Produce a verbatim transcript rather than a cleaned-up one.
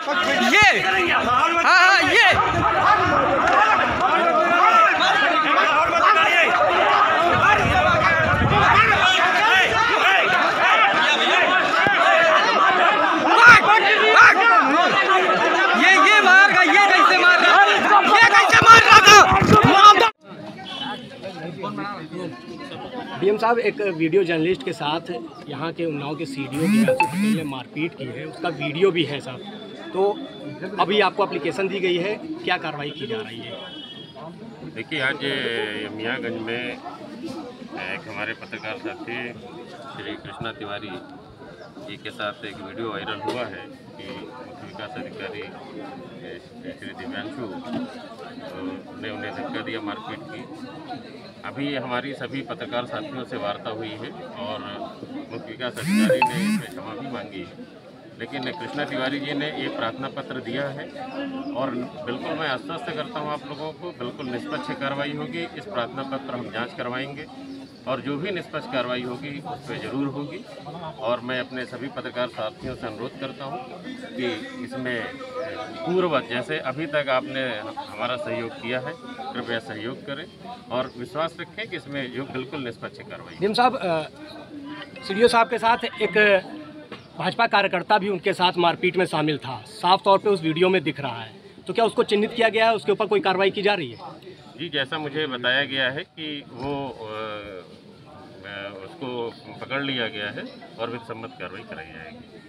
ये हाँ हाँ ये ये ये मार रहा ये कैसे मार रहा ये कैसे मार रहा था। डीएम साहब, एक वीडियो जर्नलिस्ट के साथ यहाँ के उन्नाव के सीडीओ की आसिफ पटेल ने मारपीट की है, उसका वीडियो भी है साहब। तो अभी आपको एप्लीकेशन दी गई है, क्या कार्रवाई की जा रही है? देखिए, आज मियाँगंज में एक हमारे पत्रकार साथी श्री कृष्णा तिवारी जी के साथ एक वीडियो वायरल हुआ है कि मुख्य विकास अधिकारी श्री दिव्यांशु ने उन्हें धक्का दिया, मारपीट की। अभी हमारी सभी पत्रकार साथियों से वार्ता हुई है और मुख्य विकास अधिकारी ने इसमें क्षमा भी मांगी है, लेकिन कृष्णा तिवारी जी ने ये प्रार्थना पत्र दिया है और बिल्कुल मैं आश्वस्त करता हूँ आप लोगों को, बिल्कुल निष्पक्ष कार्रवाई होगी। इस प्रार्थना पत्र हम जांच करवाएंगे और जो भी निष्पक्ष कार्रवाई होगी उस पर ज़रूर होगी। और मैं अपने सभी पत्रकार साथियों से अनुरोध करता हूँ कि इसमें पूर्व जैसे अभी तक आपने हमारा सहयोग किया है, कृपया सहयोग करें और विश्वास रखें कि इसमें जो बिल्कुल निष्पक्ष कार्रवाई। डीएम साहब, सीडीओ साहब के साथ एक भाजपा कार्यकर्ता भी उनके साथ मारपीट में शामिल था, साफ तौर पे उस वीडियो में दिख रहा है, तो क्या उसको चिन्हित किया गया है, उसके ऊपर कोई कार्रवाई की जा रही है? जी, जैसा मुझे बताया गया है कि वो आ, उसको पकड़ लिया गया है और विधिसम्मत कार्रवाई कराई जाएगी।